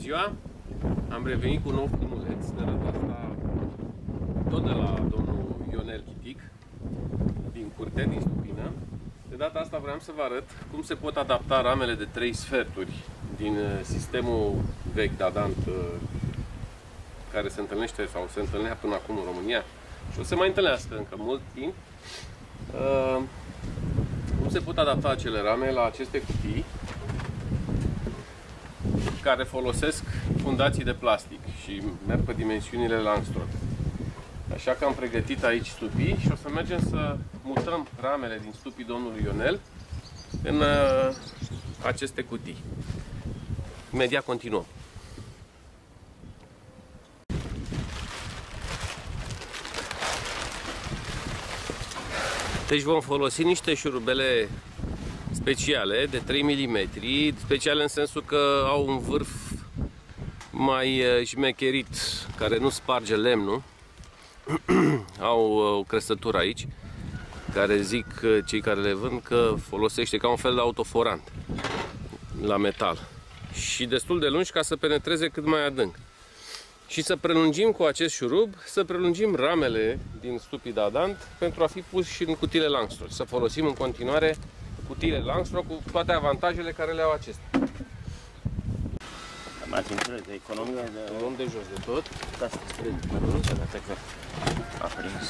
ziua! Am revenit cu un nou filmuleț, de data asta tot de la domnul Ionel Chitic, din Curte, din Stupină. De data asta vreau să vă arăt cum se pot adapta ramele de 3 sferturi din sistemul vechi Dadant, care se întâlnește sau se întâlnea până acum în România și o se mai întâlnească încă mult timp. Cum se pot adapta acele rame la aceste cutii care folosesc fundații de plastic și merg pe dimensiunile Langstroth. Așa că am pregătit aici stupii și o să mergem să mutăm ramele din stupii domnului Ionel în aceste cutii. Imediat continuăm. Deci vom folosi niște șurubele speciale de 3 mm, speciale în sensul că au un vârf mai șmecherit, care nu sparge lemnul. Au o crestătură aici, care zic cei care le vând că folosește ca un fel de autoforant la metal. Și destul de lungi ca să penetreze cât mai adânc. Și să prelungim cu acest șurub, să prelungim ramele din stupii Dadant pentru a fi puși și în cutiile Langstroth. Să folosim în continuare cutiile Langstroth cu toate avantajele care le au acestea. M-ați înțeles de economie de... Luăm de jos de tot. Da, să strâng, mă duc niciodată că a prins.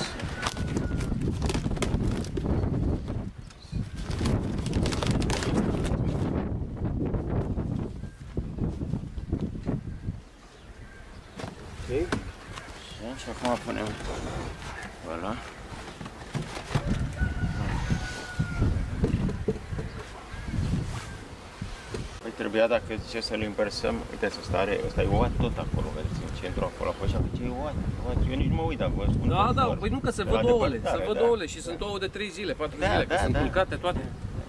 Ok. Și acum punem ăla. Păi trebuia, dacă zice să-l inversăm, uite, ăsta e oat tot acolo, vedeți, în centru acolo, apoi așa, ce e oat? Eu nici nu mă uit, dacă vă spun. Da, da, păi nu, că se văd ouăle, se văd ouăle și sunt ouă de 3 zile, 4 zile, că sunt culcate toate.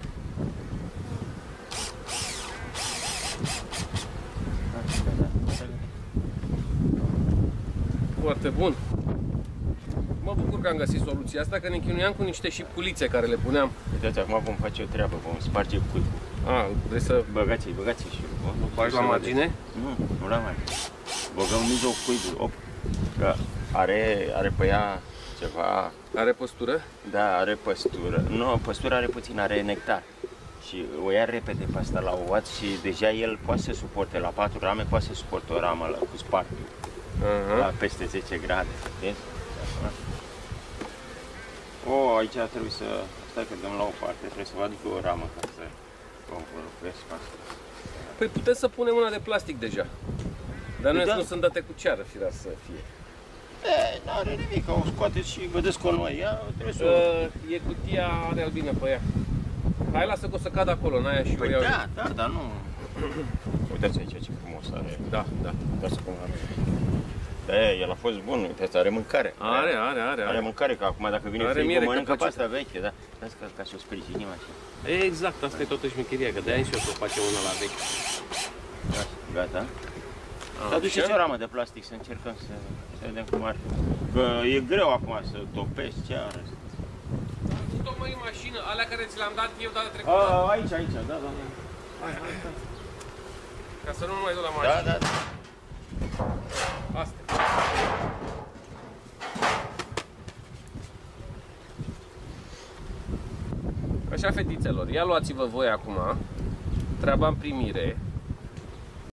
Foarte bun. Mă bucur că am găsit soluția asta, că ne chinuiam cu niște șipculițe care le puneam. Uitați, acum vom face o treabă, vom sparge cuibul. A, vrei să... Băgați și nu bagi la margine? Nu la margine. Băgăm în mijloc cuibul, că are pe ea ceva... Are postură? Da, are păstură. Nu, păstură are puțin, are nectar. Și o ia repede pe asta la oat și deja el poate să suporte, la 4 rame, poate să suporte o ramă cu spartul. La peste 10 grade. Vezi? Aici trebuie să... Stai că dăm la o parte, trebuie să vă aduc o ramă ca să învolupesc asta. Păi putem să punem una de plastic deja. Dar nu sunt date cu ceară, firea să fie. N-are nimic, o scoateți și vedeți cu noi. Trebuie să... E cutia, are albină pe ea. Hai, lasă că o să cadă acolo, în aia și păi o iau. da, dar nu... Uitați aici ce frumos are. Da. Uitați cum are. El a fost bun, uitați, are mâncare. Are mâncare, că acum dacă vine frigul, mănâncă pe asta veche, da? Dați ca să o sprijinim așa. Exact, asta e toată șmecheria, că de-aia și eu să o facem una la veche. Gata. Să aduceți o ramă de plastic să încercăm să vedem cum ar fi. Că e greu acum să topești, ce are. Tocmai în mașină, alea care ți le-am dat eu data trecută. Aici, da. Hai. Ca să nu mai duc la mașină. Da. Astea. Așa, fetițelor, ia luați-vă voi acum treaba în primire.